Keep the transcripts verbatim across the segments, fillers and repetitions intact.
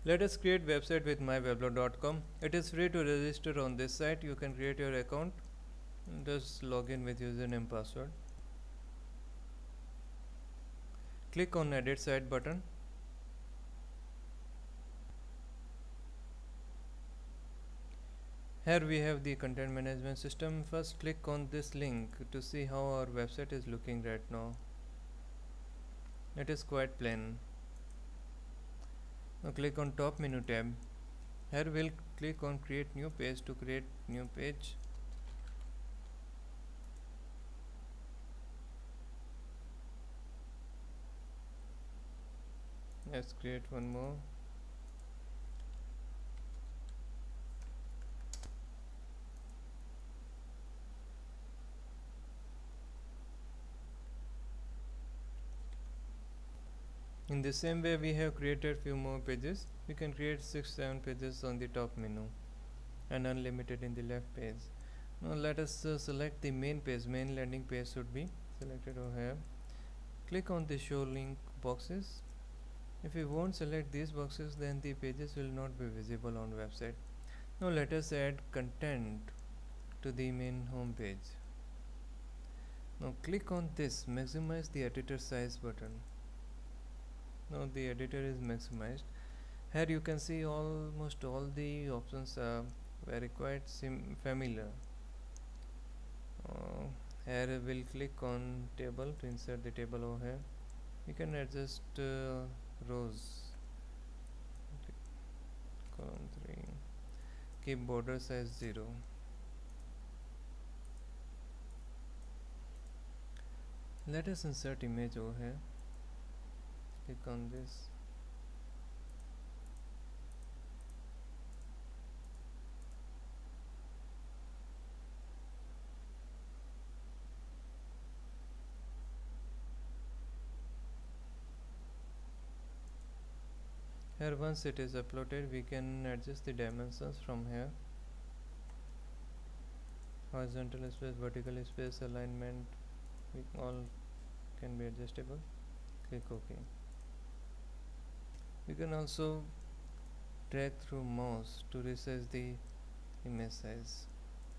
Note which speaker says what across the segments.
Speaker 1: Let us create website with my weblog dot com. It is free to register on this site. You can create your account. Just log in with username password. Click on edit site button. Here we have the content management system. First click on this link to see how our website is looking right now. It is quite plain. Now click on top menu tab. Here we'll click on create new page to create new page. Let's create one more. In the same way we have created few more pages. We can create six seven pages on the top menu and unlimited in the left page. Now let us uh, select the main page. Main landing page should be selected over here. Click on the show link boxes. If we won't select these boxes, then the pages will not be visible on website. Now let us add content to the main home page. Now click on this maximize the editor size button. Now the editor is maximized. Here you can see almost all the options are very quite sim familiar. Uh, here we'll click on table to insert the table over here. We can adjust uh, rows. Column three. Keep border size zero. Let us insert image over here. Click on this. Here once it is uploaded, we can adjust the dimensions from here. Horizontal space, vertical space, alignment, we all can be adjustable. Click OK. We can also drag through mouse to resize the image size.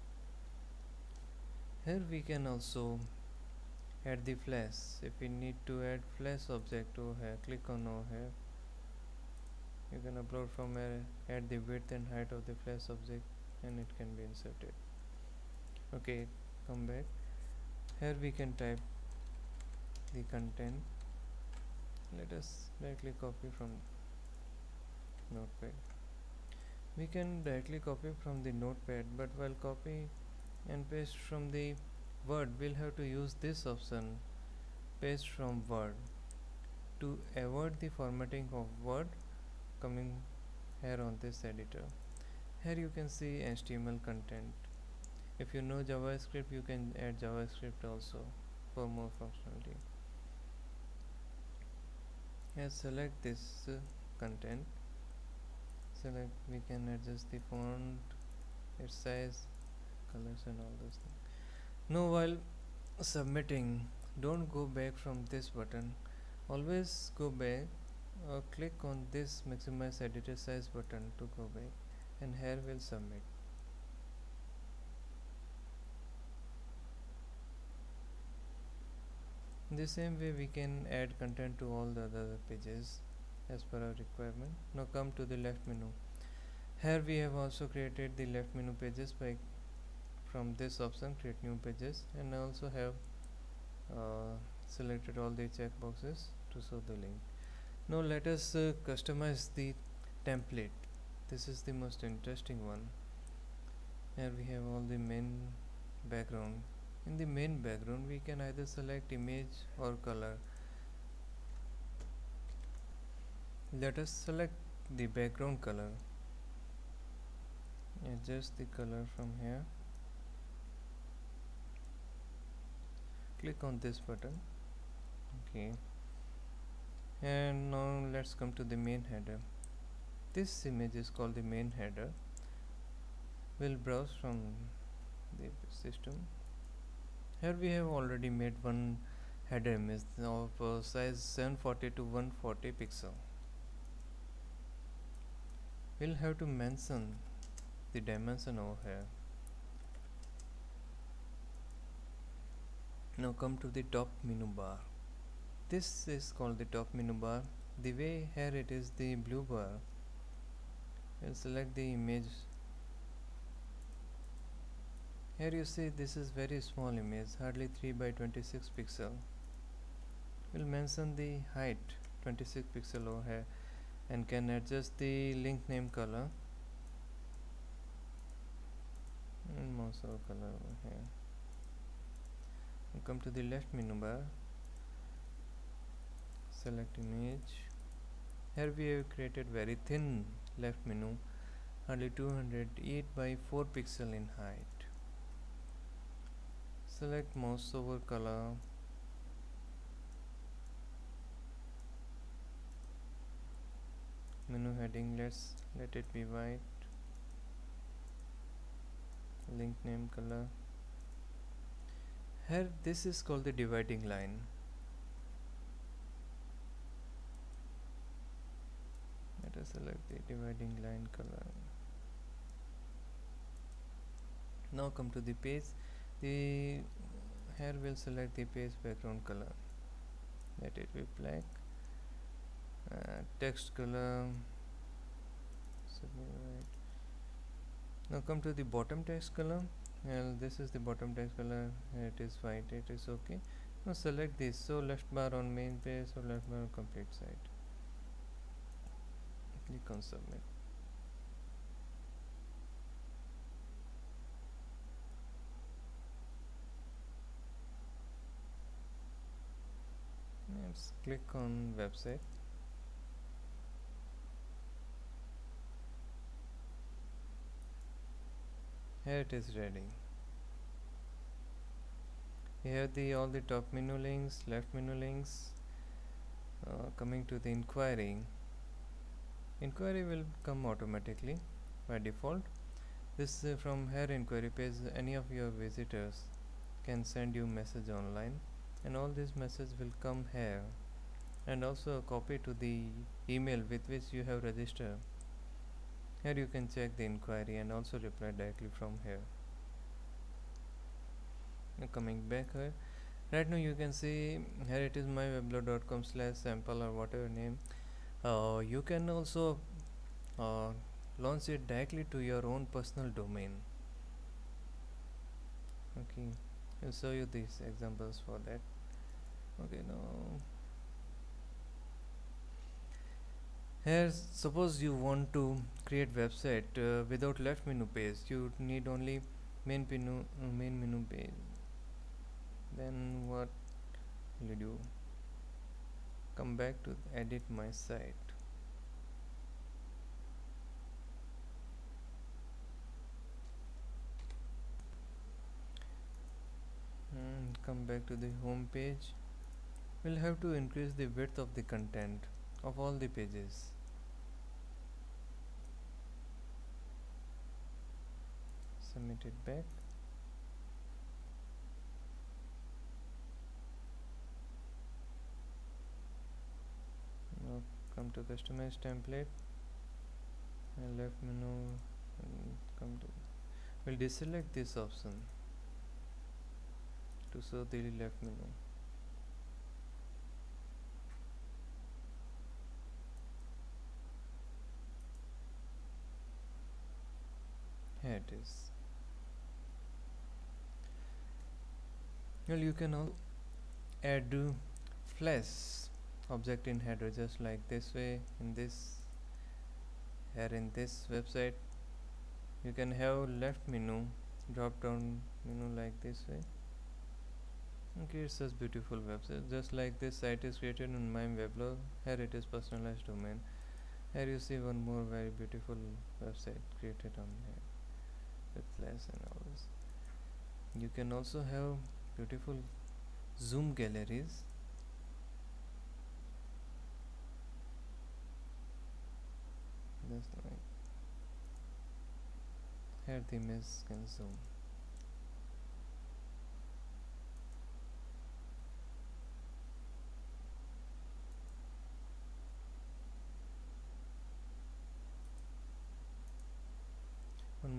Speaker 1: Here we can also add the flash. If we need to add flash object over here, click on over here. You can upload from here, add the width and height of the flash object, and it can be inserted. Okay, come back. Here we can type the content. Let us directly copy from notepad. We can directly copy from the notepad, but while copy and paste from the Word, we'll have to use this option, paste from Word. To avoid the formatting of Word, coming here on this editor. Here you can see H T M L content. If you know JavaScript, you can add JavaScript also for more functionality. Here select this uh, content. Select, we can adjust the font, its size, colors and all those things. Now while submitting, don't go back from this button. Always go back or click on this maximize editor size button to go back, and here we'll submit. In the same way we can add content to all the other pages as per our requirement. Now come to the left menu. Here we have also created the left menu pages by from this option create new pages, and I also have uh, selected all the check boxes to show the link. Now let us uh, customize the template. This is the most interesting one. Here we have all the main background. In the main background we can either select image or color. Let us select the background color. Adjust the color from here. Click on this button. Okay. And now let's come to the main header. This image is called the main header. We'll browse from the system. Here we have already made one header image of uh, size seven forty to one forty pixel. we'll have to mention the dimension over here. Now come to the top menu bar. This is called the top menu bar. The way here it is the blue bar. We'll select the image. Here you see this is very small image, hardly three by twenty-six pixel. We'll mention the height twenty-six pixel over here and can adjust the link name color and mouse over color over here. We'll come to the left menu bar, select image. Here we have created very thin left menu, hardly two hundred eight by four pixel in height. Select mouse over color. Menu heading, let's let it be white. Link name color. Here this is called the dividing line. Let us select the dividing line color. Now come to the page. The here we'll select the page background color. Let it be black. Uh, text color. Right. Now come to the bottom text color. Well, this is the bottom text color. It is white. It is okay. Now select this. So left bar on main page or left bar on complete site. Click on submit. Let's click on website. Here it is ready. Here the all the top menu links, left menu links. Uh, coming to the inquiry. Inquiry will come automatically by default. This uh, from here inquiry page, any of your visitors can send you message online, and all these messages will come here, and also a copy to the email with which you have registered. Here you can check the inquiry and also reply directly from here. Now coming back here, right now you can see here it is myweblog dot com slash sample or whatever name. Uh, you can also uh, launch it directly to your own personal domain. Okay, I'll show you these examples for that. Okay, now here suppose you want to create website uh, without left menu page. You need only main menu uh, main menu page. Then what will you do? Come back to edit my site. And come back to the home page. We'll have to increase the width of the content of all the pages. Submit it back. Now come to customize template and left menu and come to we'll deselect this option to show the left menu. Here it is. Well, you can also add uh, flash object in header just like this way. In this here in this website you can have left menu, drop down menu like this way. Okay, it's such beautiful website. Just like this site is created on myweblog. Here it is personalized domain. Here you see one more very beautiful website created on here with flash and all this. You can also have beautiful zoom galleries. Just like here the image can zoom.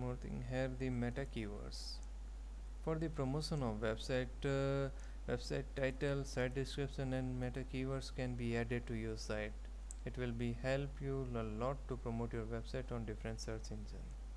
Speaker 1: more thing here, the meta keywords for the promotion of website. Uh, website title, site description and meta keywords can be added to your site. It will be help you a lot to promote your website on different search engine.